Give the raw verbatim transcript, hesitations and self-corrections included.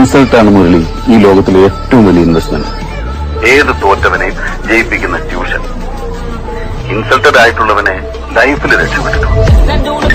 റിസൾട്ടാണ് മുരളി ഈ ലോകത്തിലെ ഏറ്റവും വലിയ ഇൻവെസ്റ്റ്മെന്റ്. ഏത് തോറ്റവനെയും ജയിപ്പിക്കുന്ന ട്യൂഷൻ. ഇൻസൾട്ടഡ് ആയിട്ടുള്ളവനെ ലൈഫിൽ രക്ഷപ്പെട്ടിട്ടുണ്ട്.